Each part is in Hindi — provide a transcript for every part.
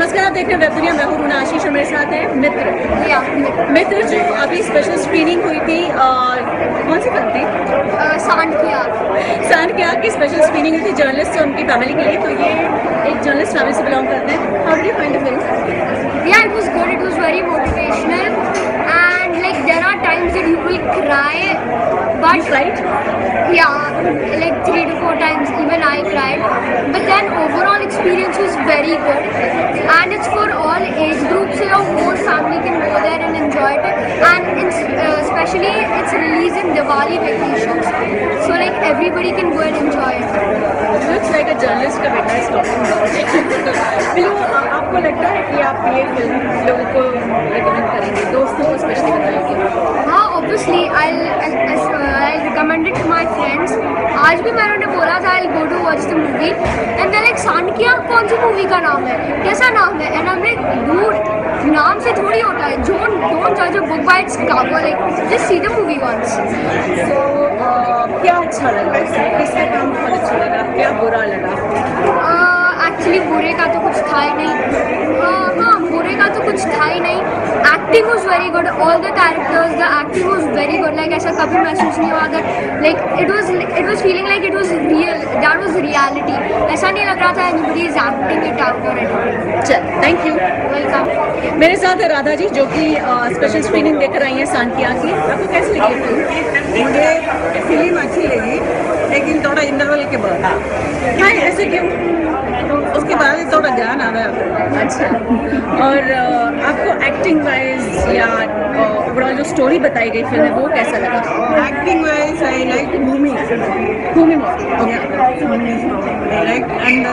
नमस्कार, आप देख रहे हैं वेब दुनिया। मैं हूं रूना आशीष और मेरे साथ है मित्र। मित्र जो अभी स्पेशल स्क्रीनिंग हुई थी, कौन सी फिल्म थी? सांड की आग की स्पेशल स्क्रीनिंग हुई थी जर्नलिस्ट और उनकी फैमिली के लिए। तो ये एक जर्नलिस्ट फैमिली से बिलोंग करते हैं। How did you find the film? Yeah, it was good. It was very motivational, and like there are times that you will cry, but You cried? yeah, like 3 to 4 times. Even I cried. But then overall experience was very good, and it's for all age groups. So your whole family can go there and enjoy it. And especially it's released in Diwali vacations, so like everybody can go and enjoy it. Looks like a journalist का बेटा is talking about. बिल्लू, आपको लगता है कि आप ये फिल्म लोगों को रिकमेंड करेंगे, दोस्तों को स्पेशली बताएंगे? हाँ, obviously I'll recommend it to my friends. आज भी मैंने उन्हें बोला था I'll go to watch the movie, and they're like, सांड की आग कौन सी मूवी का नाम है, कैसा नाम है? And I'm like, dude, नाम से थोड़ी होता है. Don't judge a book by its cover. Like, just see the movie once. तो क्या अच्छा लगा उसमें? किसका काम बहुत अच्छा लगा, क्या बुरा लगा? एक्चुअली बुरे का तो कुछ था ही नहीं. हाँ, बुरे का तो कुछ था ही नहीं. Acting was very good. All the characters, the acting was very good. Like ऐसा कभी महसूस नहीं हुआ that like it was feeling like it was real, that was reality. ऐसा नहीं लग रहा था anybody is acting it out और एनीथिंग. चल, थैंक यू। वेलकम. मेरे साथ है राधा जी, जो कि स्पेशल स्क्रीनिंग देकर आई हैं सांड की आग की। आपको कैसी लगी फिल्म? मुझे फिल्म अच्छी लगी, लेकिन थोड़ा इंटरवल के बाद. हाँ, ऐसे क्यों? उसके बाद ही थोड़ा ध्यान आ गया. अच्छा, और आपको एक्टिंग वाइज या ओवरऑल जो स्टोरी बताई गई फिल्म है वो कैसा लगा? Acting wise I like Bhumi. Bhumi more, I like, and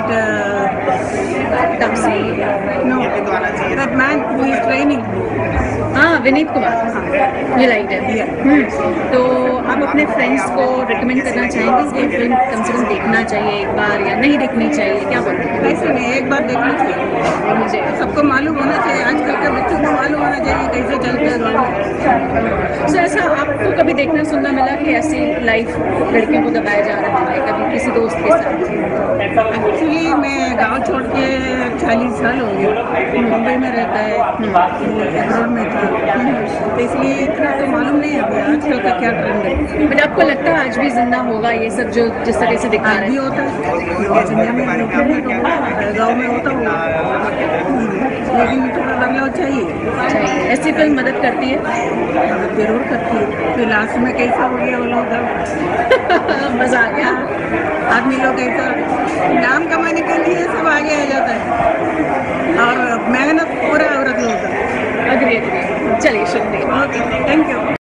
that Taapsee, no, that man who is training. हाँ, Vineet Kumar, you like that? तो आप अपने फ्रेंड्स को रिकमेंड करना चाहेंगे कि फिल्म कम से कम देखना चाहिए एक बार या नहीं देखनी चाहिए, क्या बोलते हैं? ऐसे नहीं, एक बार देखना चाहिए. मुझे सबको मालूम होना चाहिए, आजकल के बच्चों को मालूम होना चाहिए कैसे चलते हैं गाँव. सो ऐसा आपको कभी देखना सुनना मिला कि ऐसी लाइफ लड़कियों को दबाया जा रहा है कभी किसी दोस्त के साथ? एक्चुअली मैं गांव छोड़ के 40 साल हो गया. मुंबई में रहता है, एब्रॉड में था, तो इसलिए इतना तो मालूम नहीं है अभी आजकल का क्या ट्रेंड है. बट आपको लगता है आज भी जिंदा होगा ये सब जो जिस तरह से दिखा आज रहे भी हैं? होता है, दुनिया में गाँव में होता होगा, लेकिन थोड़ा बदलाव चाहिए. ऐसी फिल्म मदद करती है? जरूर करती है. फिर लास्ट में कैसा हो गया वो लोग, मजा आ गया? आदमी लोग ऐसा नाम कमाने के लिए सब आगे आ जाता है, और मेहनत पूरा औरत लोग का. अग्री, चलिए शुक्रिया। Okay, thank you.